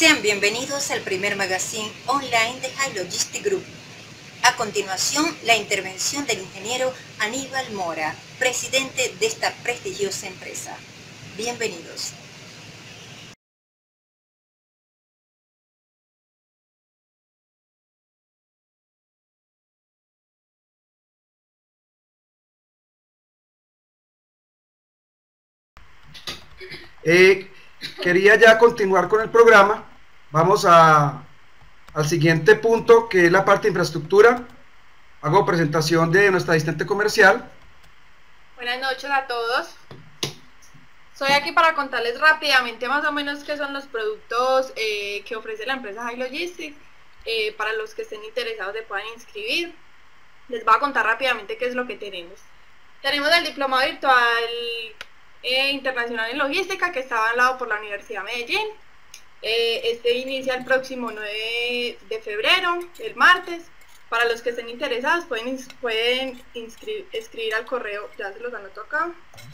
Sean bienvenidos al primer magazine online de High Logistic Group. A continuación, la intervención del ingeniero Aníbal Mora, presidente de esta prestigiosa empresa. Bienvenidos. Quería ya continuar con el programa. Vamos al siguiente punto, que es la parte de infraestructura. Hago presentación de nuestra asistente comercial. Buenas noches a todos. Soy aquí para contarles rápidamente más o menos qué son los productos que ofrece la empresa High Logistics. Para los que estén interesados se puedan inscribir. Les voy a contar rápidamente qué es lo que tenemos. Tenemos el diplomado virtual internacional en logística, que está avalado por la Universidad de Medellín. Este inicia el próximo 9 de febrero, el martes. Para los que estén interesados pueden escribir al correo, ya se los anoto acá.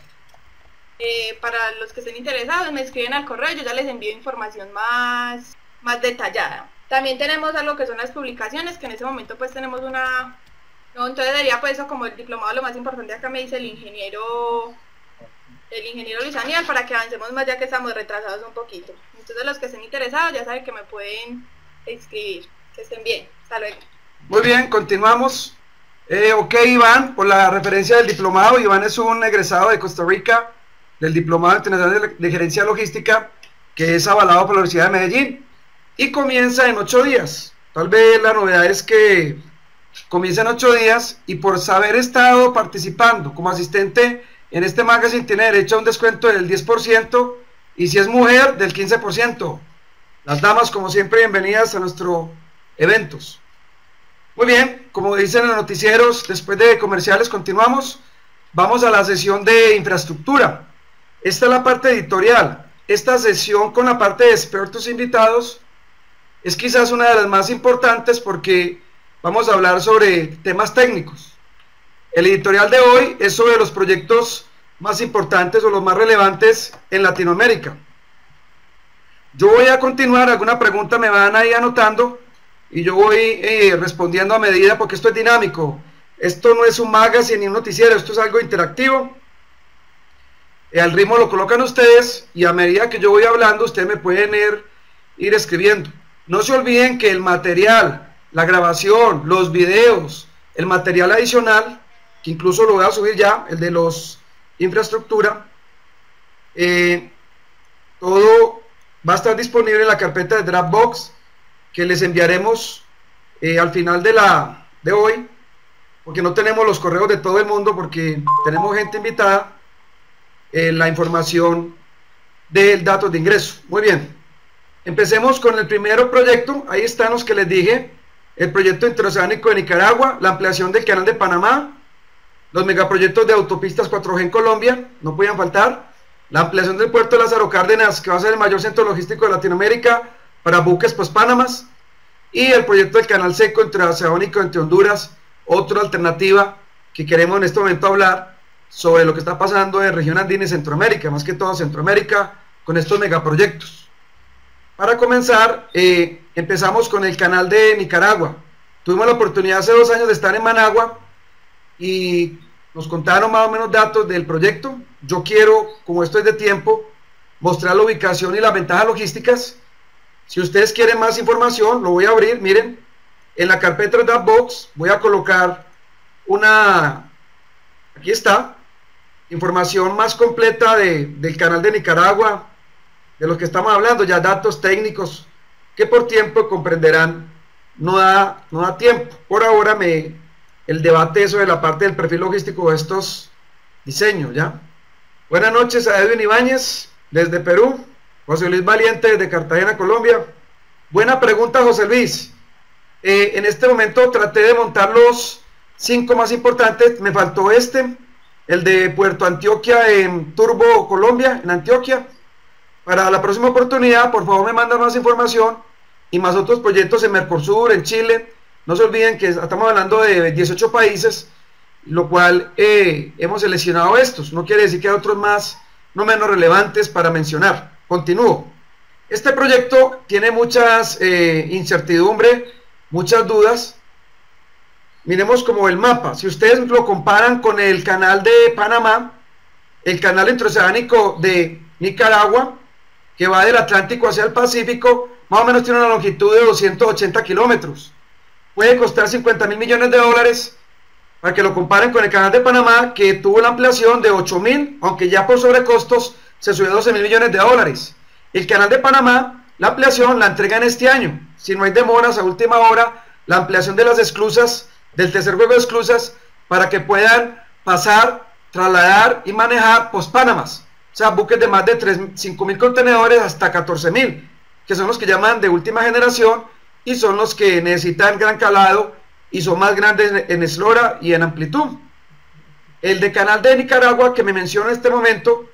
Para los que estén interesados me escriben al correo, yo ya les envío información más detallada. También tenemos algo que son las publicaciones, que en ese momento pues tenemos una... No, entonces sería pues eso como el diplomado lo más importante. Acá me dice el ingeniero Luis Daniel, para que avancemos más ya que estamos retrasados un poquito. Entonces los que estén interesados ya saben que me pueden escribir. Que estén bien, hasta luego. Muy bien, continuamos. Ok, Iván, por la referencia del diplomado. Iván es un egresado de Costa Rica del Diplomado Internacional de Gerencia Logística, que es avalado por la Universidad de Medellín y comienza en 8 días. Tal vez la novedad es que comienza en 8 días y por haber estado participando como asistente en este magazine tiene derecho a un descuento del 10% y si es mujer del 15%. Las damas, como siempre, bienvenidas a nuestros eventos. Muy bien, como dicen en los noticieros, después de comerciales continuamos. Vamos a la sesión de infraestructura. Esta es la parte editorial. Esta sesión con la parte de expertos invitados es quizás una de las más importantes porque vamos a hablar sobre temas técnicos. El editorial de hoy es sobre los proyectos más importantes o los más relevantes en Latinoamérica. Yo voy a continuar, alguna pregunta me van ahí anotando y yo voy respondiendo a medida porque esto es dinámico. Esto no es un magazine ni un noticiero, esto es algo interactivo. Al ritmo lo colocan ustedes y a medida que yo voy hablando ustedes me pueden ir escribiendo. No se olviden que el material, la grabación, los videos, el material adicional, que incluso lo voy a subir ya, el de los infraestructura, todo va a estar disponible en la carpeta de Dropbox que les enviaremos al final de hoy, porque no tenemos los correos de todo el mundo, porque tenemos gente invitada, la información del datos de ingreso. Muy bien, empecemos con el primer proyecto. Ahí están los que les dije: el proyecto interoceánico de Nicaragua, la ampliación del canal de Panamá, los megaproyectos de autopistas 4G en Colombia, no podían faltar, la ampliación del puerto de Lázaro Cárdenas, que va a ser el mayor centro logístico de Latinoamérica para buques post-Panamas, y el proyecto del canal seco interoceánico entre Honduras, otra alternativa que queremos en este momento hablar sobre lo que está pasando en región andina y Centroamérica, más que todo Centroamérica, con estos megaproyectos. Para comenzar, empezamos con el canal de Nicaragua. Tuvimos la oportunidad hace 2 años de estar en Managua y nos contaron más o menos datos del proyecto. Yo quiero, como esto es de tiempo, mostrar la ubicación y las ventajas logísticas. Si ustedes quieren más información, lo voy a abrir. Miren, en la carpeta de Dropbox voy a colocar aquí está, información más completa del canal de Nicaragua, de lo que estamos hablando, ya datos técnicos que por tiempo comprenderán, no da tiempo. Por ahora el debate sobre la parte del perfil logístico de estos diseños, ¿ya? Buenas noches a Edwin Ibáñez desde Perú, José Luis Valiente desde Cartagena, Colombia. Buena pregunta, José Luis. En este momento traté de montar los 5 más importantes, me faltó el de Puerto Antioquia en Turbo, Colombia, en Antioquia. Para la próxima oportunidad, por favor me mandan más información y más otros proyectos en Mercosur, en Chile. No se olviden que estamos hablando de 18 países, lo cual hemos seleccionado estos. No quiere decir que hay otros más, no menos relevantes para mencionar. Continúo. Este proyecto tiene muchas incertidumbre, muchas dudas. Miremos como el mapa. Si ustedes lo comparan con el canal de Panamá, el canal interoceánico de Nicaragua, que va del Atlántico hacia el Pacífico, más o menos tiene una longitud de 280 kilómetros. Puede costar 50.000 millones de dólares, para que lo comparen con el canal de Panamá, que tuvo la ampliación de 8.000, aunque ya por sobrecostos se subió a 12.000 millones de dólares. El canal de Panamá, la ampliación la entregan este año, si no hay demoras a última hora, la ampliación de las esclusas, del tercer juego de esclusas, para que puedan pasar, trasladar y manejar post-Panamas, o sea, buques de más de 5.000 contenedores hasta 14.000, que son los que llaman de última generación, y son los que necesitan gran calado, y son más grandes en eslora y en amplitud. El de canal de Nicaragua, que me menciona en este momento,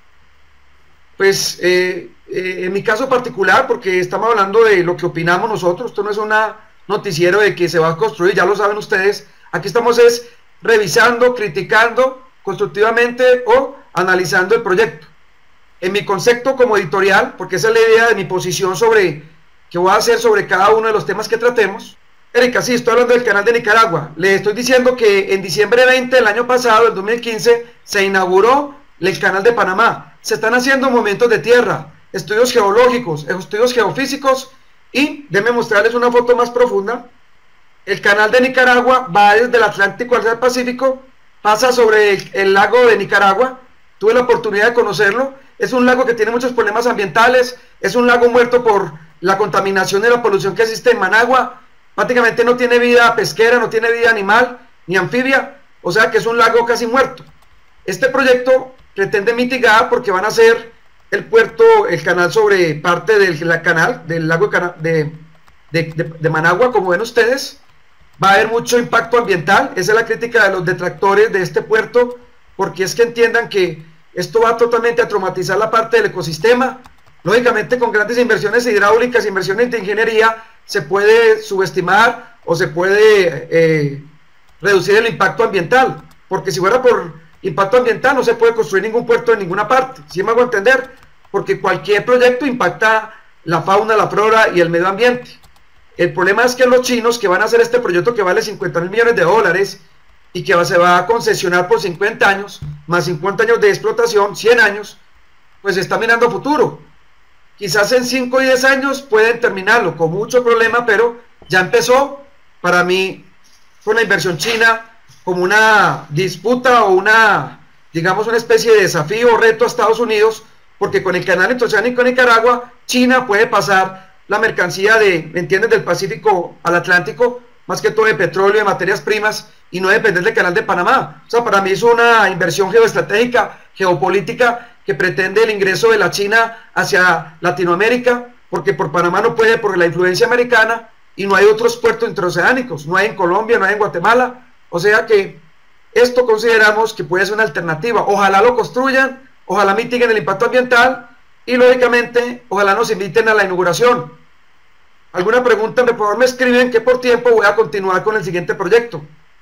pues en mi caso particular, porque estamos hablando de lo que opinamos nosotros, esto no es un noticiero de que se va a construir, ya lo saben ustedes, aquí estamos es revisando, criticando constructivamente o analizando el proyecto. En mi concepto como editorial, porque esa es la idea de mi posición sobre, que voy a hacer sobre cada uno de los temas que tratemos. Erika, sí, estoy hablando del canal de Nicaragua, le estoy diciendo que en diciembre 20 del año pasado, el 2015, se inauguró el canal de Panamá. Se están haciendo movimientos de tierra, estudios geológicos, estudios geofísicos, y déjenme mostrarles una foto más profunda. El canal de Nicaragua va desde el Atlántico hacia el Pacífico, pasa sobre el lago de Nicaragua. Tuve la oportunidad de conocerlo. Es un lago que tiene muchos problemas ambientales, es un lago muerto por la contaminación y la polución que existe en Managua. Prácticamente no tiene vida pesquera, no tiene vida animal ni anfibia, o sea que es un lago casi muerto. Este proyecto pretende mitigar, porque van a hacer el puerto, el canal sobre parte del canal, del lago de Managua, como ven ustedes. Va a haber mucho impacto ambiental, esa es la crítica de los detractores de este puerto, porque es que entiendan que esto va totalmente a traumatizar la parte del ecosistema. Lógicamente, con grandes inversiones hidráulicas, inversiones de ingeniería, se puede subestimar o se puede reducir el impacto ambiental, porque si fuera por impacto ambiental no se puede construir ningún puerto en ninguna parte, ¿sí me hago entender? Porque cualquier proyecto impacta la fauna, la flora y el medio ambiente. El problema es que los chinos, que van a hacer este proyecto que vale 50.000 millones de dólares y que se va a concesionar por 50 años, más 50 años de explotación, 100 años, pues está mirando a futuro. Quizás en 5 y 10 años pueden terminarlo con mucho problema, pero ya empezó. Para mí fue una inversión china como una disputa o digamos una especie de desafío o reto a Estados Unidos, porque con el canal interoceánico de Nicaragua, China puede pasar la mercancía ¿me entiendes?, del Pacífico al Atlántico, más que todo de petróleo, de materias primas, y no depender del canal de Panamá. O sea, para mí es una inversión geoestratégica, geopolítica, que pretende el ingreso de la China hacia Latinoamérica, porque por Panamá no puede, por la influencia americana, y no hay otros puertos interoceánicos, no hay en Colombia, no hay en Guatemala. O sea que esto consideramos que puede ser una alternativa. Ojalá lo construyan, ojalá mitiguen el impacto ambiental, y lógicamente ojalá nos inviten a la inauguración. ¿Alguna pregunta? Por favor me escriben, que por tiempo voy a continuar con el siguiente proyecto.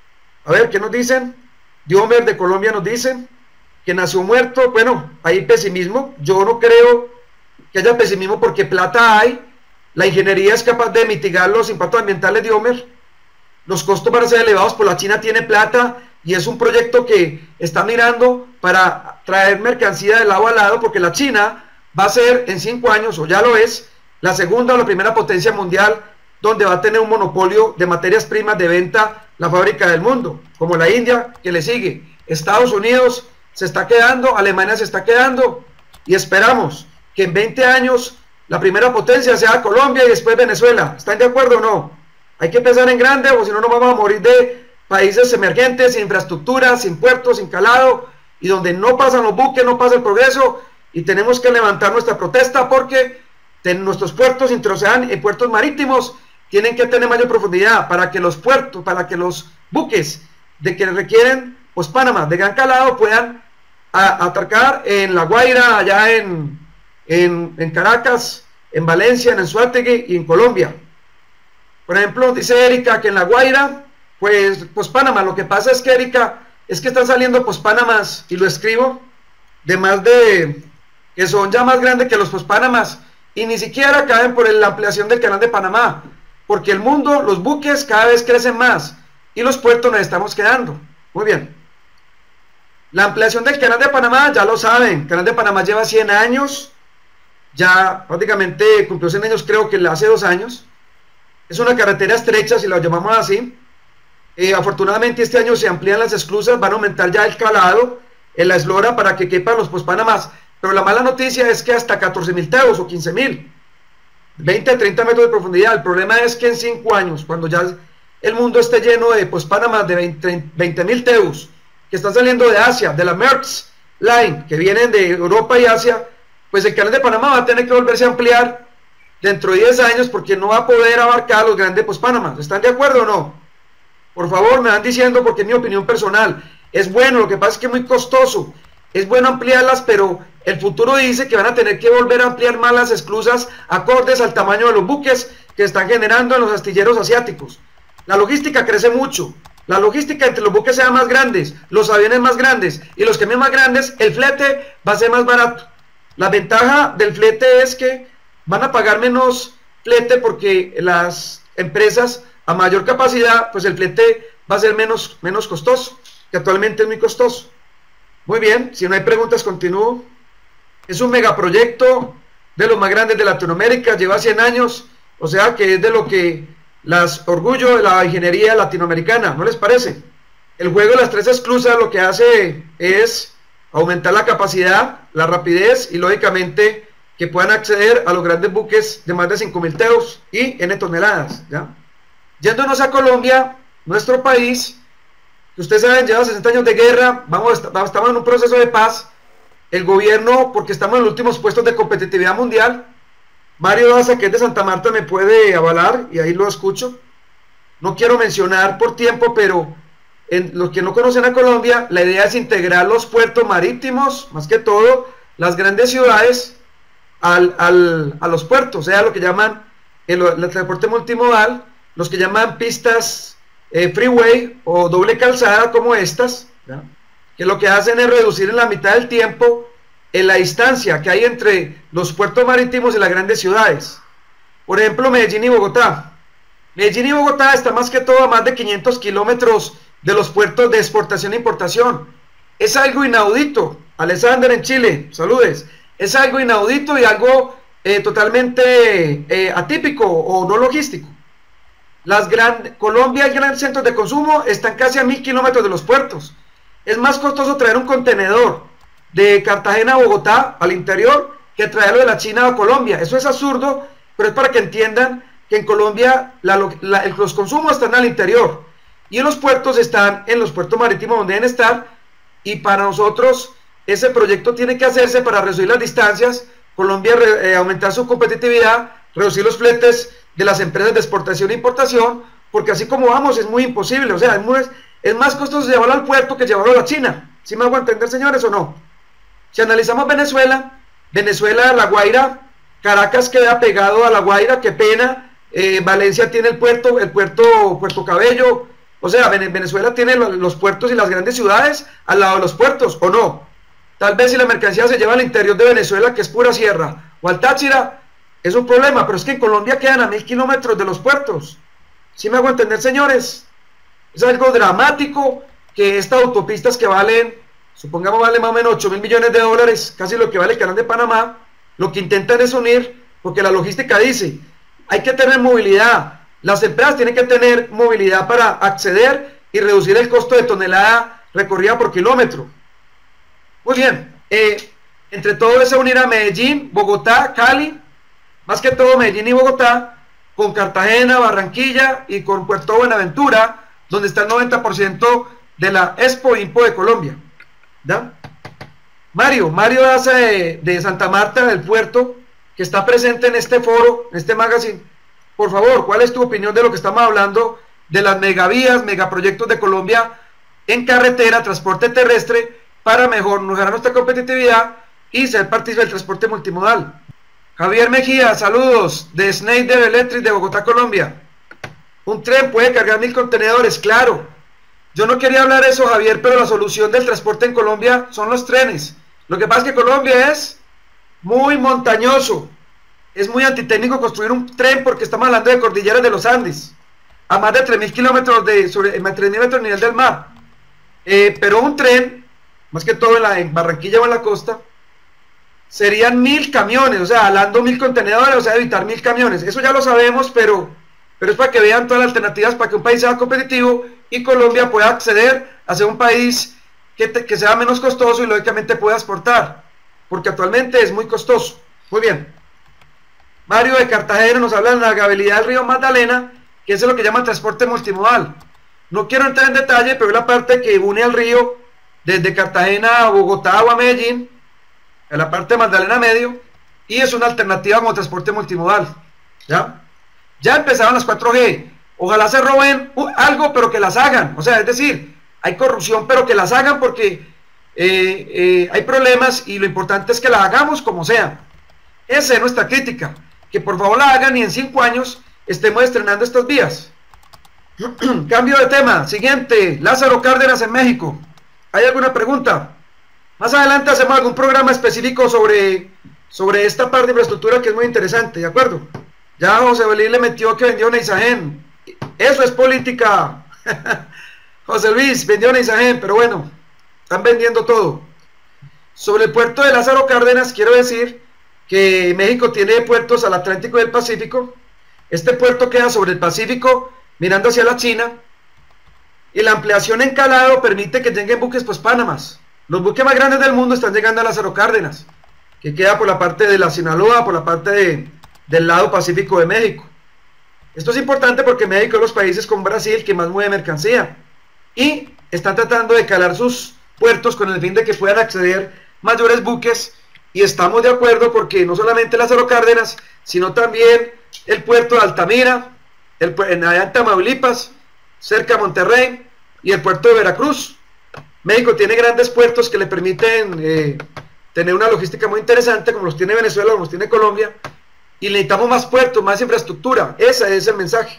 A ver, ¿qué nos dicen? Diomer de Colombia nos dice que nació muerto. Bueno, hay pesimismo. Yo no creo que haya pesimismo, porque plata hay. La ingeniería es capaz de mitigar los impactos ambientales, Diomer. Los costos van a ser elevados, por la China tiene plata, y es un proyecto que está mirando para traer mercancía de lado a lado, porque la China va a ser en 5 años, o ya lo es, la segunda o la primera potencia mundial, donde va a tener un monopolio de materias primas de venta, la fábrica del mundo, como la India, que le sigue. Estados Unidos se está quedando, Alemania se está quedando, y esperamos que en 20 años la primera potencia sea Colombia y después Venezuela. ¿Están de acuerdo o no? Hay que empezar en grande, o si no nos vamos a morir de países emergentes, sin infraestructura, sin puertos, sin calado, y donde no pasan los buques, no pasa el progreso, y tenemos que levantar nuestra protesta, porque nuestros puertos interoceánicos y puertos marítimos tienen que tener mayor profundidad, para que los puertos, para que los buques de que requieren Panamá de gran calado puedan atracar en La Guaira, allá en Caracas, en Valencia, en Anzoátegui y en Colombia. Por ejemplo, dice Erika que en La Guaira, pues Panamá, lo que pasa es que, Erika, es que están saliendo Panamas, y lo escribo, de más de, que son ya más grandes que los Panamas, y ni siquiera caben por la ampliación del canal de Panamá, porque el mundo, los buques cada vez crecen más y los puertos nos estamos quedando. Muy bien. La ampliación del canal de Panamá, ya lo saben, el canal de Panamá lleva 100 años, ya prácticamente cumplió 100 años, creo que hace 2 años. Es una carretera estrecha, si la llamamos así. Afortunadamente este año se amplían las esclusas, van a aumentar ya el calado en la eslora para que quepan los postpanamás. Pero la mala noticia es que hasta 14.000 teus o 15.000, 20 a 30 metros de profundidad. El problema es que en 5 años, cuando ya el mundo esté lleno de postpanamás de 20.000 teus, que están saliendo de Asia, de la Maersk Line, que vienen de Europa y Asia, pues el canal de Panamá va a tener que volverse a ampliar dentro de 10 años porque no va a poder abarcar los grandes postpanamás. ¿Están de acuerdo o no? Por favor, me van diciendo, porque es mi opinión personal. Es bueno, lo que pasa es que es muy costoso. Es bueno ampliarlas, pero el futuro dice que van a tener que volver a ampliar más las esclusas acordes al tamaño de los buques que están generando en los astilleros asiáticos. La logística crece mucho. La logística entre los buques sean más grandes, los aviones más grandes y los camiones más grandes, el flete va a ser más barato. La ventaja del flete es que van a pagar menos flete porque las empresas a mayor capacidad, pues el flete va a ser menos costoso, que actualmente es muy costoso. Muy bien, si no hay preguntas, continúo. Es un megaproyecto de los más grandes de Latinoamérica, lleva 100 años, o sea que es de lo que orgullo de la ingeniería latinoamericana, ¿no les parece? El juego de las 3 esclusas lo que hace es aumentar la capacidad, la rapidez y lógicamente que puedan acceder a los grandes buques de más de 5.000 teus y N toneladas, ¿ya? Yéndonos a Colombia, nuestro país, que ustedes saben, lleva 60 años de guerra, estamos en un proceso de paz. El gobierno, porque estamos en los últimos puestos de competitividad mundial, Mario Daza, que es de Santa Marta, me puede avalar, y ahí lo escucho. No quiero mencionar por tiempo, pero en los que no conocen a Colombia, la idea es integrar los puertos marítimos, más que todo, las grandes ciudades, a los puertos, o sea, lo que llaman el transporte multimodal, los que llaman pistas freeway o doble calzada como estas, ¿ya? Que lo que hacen es reducir en la mitad del tiempo en la distancia que hay entre los puertos marítimos y las grandes ciudades. Por ejemplo, Medellín y Bogotá. Medellín y Bogotá está más que todo a más de 500 kilómetros de los puertos de exportación e importación. Es algo inaudito. Alexander en Chile, saludes. Es algo inaudito y algo totalmente atípico o no logístico. Colombia y grandes centros de consumo están casi a 1.000 kilómetros de los puertos. Es más costoso traer un contenedor de Cartagena a Bogotá al interior que traerlo de la China a Colombia. Eso es absurdo, pero es para que entiendan que en Colombia los consumos están al interior y en los puertos están en los puertos marítimos donde deben estar, y para nosotros ese proyecto tiene que hacerse para reducir las distancias, Colombia aumentar su competitividad, reducir los fletes de las empresas de exportación e importación, porque así como vamos es muy imposible, o sea, es más costoso llevarlo al puerto que llevarlo a la China. ¿Sí me hago entender, señores, o no? Si analizamos Venezuela, La Guaira, Caracas queda pegado a La Guaira, qué pena, Valencia tiene el puerto Puerto Cabello, o sea, Venezuela tiene los puertos y las grandes ciudades al lado de los puertos, ¿o no? Tal vez si la mercancía se lleva al interior de Venezuela, que es pura sierra, o al Táchira, es un problema, pero es que en Colombia quedan a 1.000 kilómetros de los puertos. ¿Sí me hago entender, señores? Es algo dramático que estas autopistas que valen, supongamos vale más o menos 8.000 millones de dólares, casi lo que vale el canal de Panamá, lo que intentan es unir, porque la logística dice, hay que tener movilidad, las empresas tienen que tener movilidad para acceder y reducir el costo de tonelada recorrida por kilómetro. Muy bien, entre todo eso unir a Medellín, Bogotá, Cali, más que todo Medellín y Bogotá, con Cartagena, Barranquilla y con Puerto Buenaventura, donde está el 90% de la Expo Impo de Colombia. ¿Ya? Mario Daza de Santa Marta, del puerto, que está presente en este foro, en este magazine. Por favor, ¿cuál es tu opinión de lo que estamos hablando de las megavías, megaproyectos de Colombia en carretera, transporte terrestre, para mejorar nuestra competitividad y ser partícipe del transporte multimodal? Javier Mejía, saludos, de Schneider Electric de Bogotá, Colombia. Un tren puede cargar 1.000 contenedores, claro. Yo no quería hablar de eso, Javier, pero la solución del transporte en Colombia son los trenes. Lo que pasa es que Colombia es muy montañoso. es muy antitécnico construir un tren porque estamos hablando de cordilleras de los Andes, a más de 3.000 kilómetros sobre 3.000 metros del nivel del mar. Pero un tren, más que todo en Barranquilla o en la costa, serían 1.000 camiones, o sea, hablando 1.000 contenedores, o sea, evitar 1.000 camiones. Eso ya lo sabemos, pero es para que vean todas las alternativas para que un país sea competitivo y Colombia pueda acceder a ser un país que sea menos costoso y lógicamente pueda exportar, porque actualmente es muy costoso. Muy bien. Mario de Cartagena nos habla de la navegabilidad del río Magdalena, que es lo que llaman transporte multimodal. No quiero entrar en detalle, pero es la parte que une al río desde Cartagena a Bogotá o a Medellín, en la parte de Magdalena Medio, y es una alternativa como transporte multimodal. Ya empezaron las 4G. Ojalá se roben algo, pero que las hagan. O sea, es decir, hay corrupción, pero que las hagan porque hay problemas y lo importante es que la hagamos como sea. Esa es nuestra crítica. Que por favor la hagan y en 5 años estemos estrenando estas vías. Cambio de tema. Siguiente. Lázaro Cárdenas en México. ¿Hay alguna pregunta? Más adelante hacemos algún programa específico sobre esta parte de infraestructura que es muy interesante, ¿de acuerdo? Ya José Luis le metió que vendió Neisagen. Eso es política. José Luis vendió Neisagen, pero bueno, están vendiendo todo. Sobre el puerto de Lázaro Cárdenas, quiero decir que México tiene puertos al Atlántico y al Pacífico. Este puerto queda sobre el Pacífico, mirando hacia la China, y la ampliación en calado permite que lleguen buques pospánamas. Los buques más grandes del mundo están llegando a Lázaro Cárdenas, que queda por la parte de la Sinaloa, por la parte del lado Pacífico de México. Esto es importante porque México es uno de los países con Brasil que más mueve mercancía, y están tratando de calar sus puertos con el fin de que puedan acceder mayores buques, y estamos de acuerdo porque no solamente Lázaro Cárdenas, sino también el puerto de Altamira, allá en Tamaulipas, cerca de Monterrey, y el puerto de Veracruz. México tiene grandes puertos que le permiten tener una logística muy interesante, como los tiene Venezuela, como los tiene Colombia, y necesitamos más puertos, más infraestructura. Ese es el mensaje.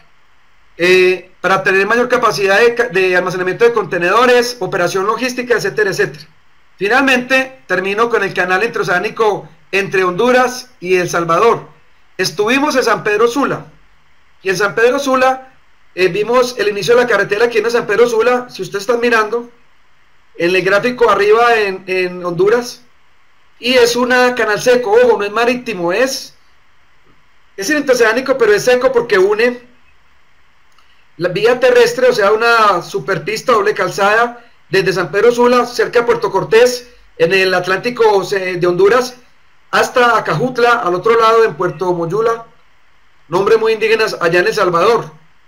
Para tener mayor capacidad de almacenamiento de contenedores, operación logística, etcétera, etcétera. Finalmente, termino con el canal interoceánico entre Honduras y El Salvador. Estuvimos en San Pedro Sula, y en San Pedro Sula vimos el inicio de la carretera aquí en San Pedro Sula. Si ustedes están mirando en el gráfico arriba en Honduras, y es una canal seco, ojo, no es marítimo, es interoceánico, pero es seco porque une la vía terrestre, o sea, una superpista doble calzada desde San Pedro Sula, cerca de Puerto Cortés, en el Atlántico de Honduras, hasta Acajutla, al otro lado, en Puerto Moyula, nombres muy indígenas, allá en El Salvador,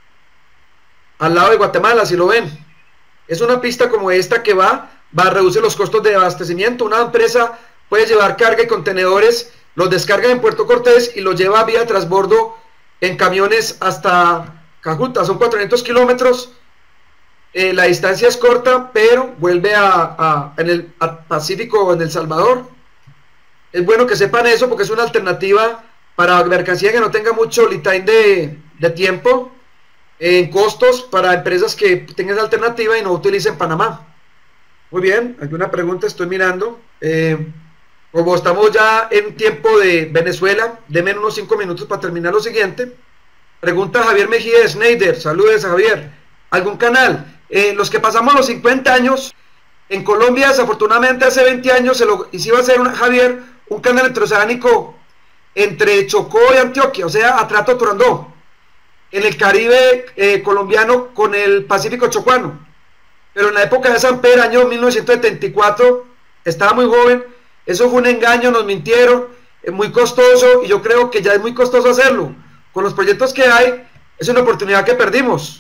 al lado de Guatemala, si lo ven. Es una pista como esta que va a reducir los costos de abastecimiento. Una empresa puede llevar carga y contenedores, los descarga en Puerto Cortés y los lleva vía transbordo en camiones hasta Cajutla. Son 400 kilómetros. La distancia es corta, pero vuelve en el Pacífico, en El Salvador. Es bueno que sepan eso porque es una alternativa para mercancía que no tenga mucho lead time de tiempo en costos, para empresas que tengan esa alternativa y no utilicen Panamá. Muy bien, ¿alguna pregunta? Estoy mirando. Como estamos ya en tiempo de Venezuela, denme unos 5 minutos para terminar lo siguiente. Pregunta Javier Mejía de Schneider. Saludes, Javier. ¿Algún canal? Los que pasamos los 50 años, en Colombia desafortunadamente hace 20 años se iba a hacer, Javier, un canal interoceánico entre Chocó y Antioquia, o sea, Atrato Turandó, en el Caribe colombiano con el Pacífico chocuano. Pero en la época de San Pedro, año 1974, estaba muy joven, eso fue un engaño, nos mintieron, es muy costoso, y yo creo que ya es muy costoso hacerlo. Con los proyectos que hay, es una oportunidad que perdimos.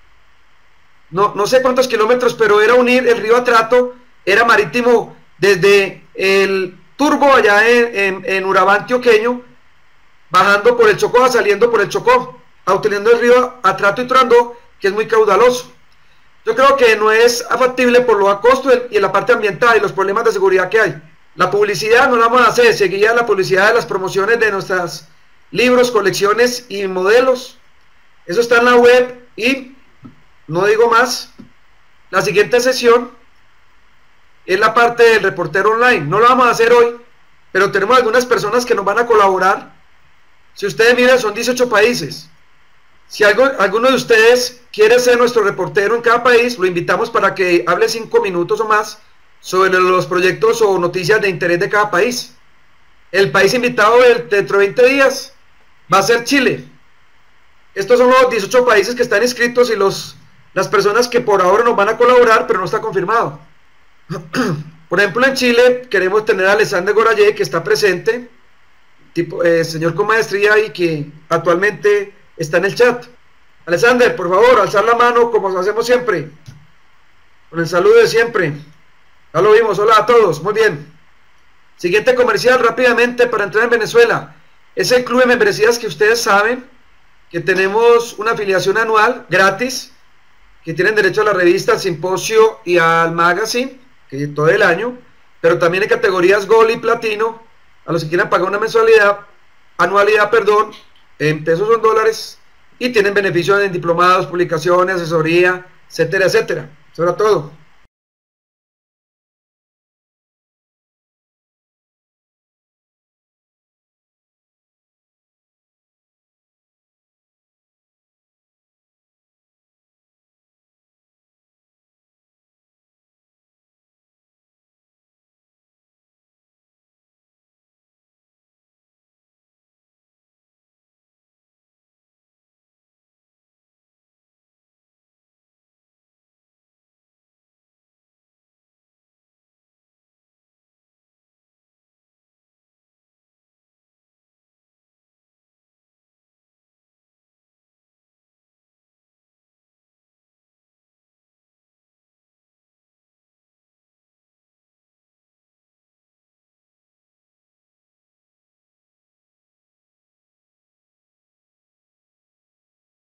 No sé cuántos kilómetros, pero era unir el río Atrato, era marítimo desde el Turbo, allá en Urabá antioqueño, bajando por el Chocó, saliendo por el Chocó, utilizando el río Atrato y Turandó, que es muy caudaloso. Yo creo que no es factible por lo a costo y en la parte ambiental y los problemas de seguridad que hay. La publicidad no la vamos a hacer, seguía la publicidad de las promociones de nuestros libros, colecciones y modelos. Eso está en la web y no digo más. La siguiente sesión es la parte del reportero online. No lo vamos a hacer hoy, pero tenemos algunas personas que nos van a colaborar Si ustedes miran, son 18 países. Si alguno de ustedes quiere ser nuestro reportero en cada país, lo invitamos para que hable 5 minutos o más sobre los proyectos o noticias de interés de cada país. El país invitado dentro de 20 días va a ser Chile. Estos son los 18 países que están inscritos y las personas que por ahora nos van a colaborar, pero no está confirmado. Por ejemplo, en Chile queremos tener a Alexander Gorayé, que está presente, señor con maestría y que actualmente está en el chat. Alexander, por favor, alzar la mano como hacemos siempre, con el saludo de siempre. Ya lo vimos, hola a todos, muy bien. Siguiente comercial rápidamente para entrar en Venezuela. Es el club de membresías que ustedes saben que tenemos una afiliación anual gratis, que tienen derecho a la revista, al simposio y al magazine, que todo el año, pero también en categorías Gold y Platino, a los que quieran pagar una anualidad, en pesos o en dólares, y tienen beneficios en diplomados, publicaciones, asesoría, etcétera, etcétera. Eso era todo.